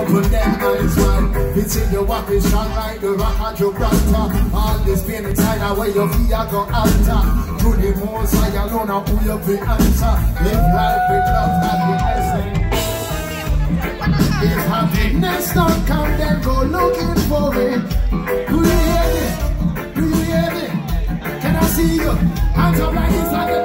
Put them eyes one. It's in your walk is strong like the rock at your Gibraltar. All this pain inside away your feet are go alter. To the most I alone I pull up the answer. Live life with love, happiness. If happiness don't come, then go looking for it. Do you hear me? Do you hear me? Can I see you? Hands up like this like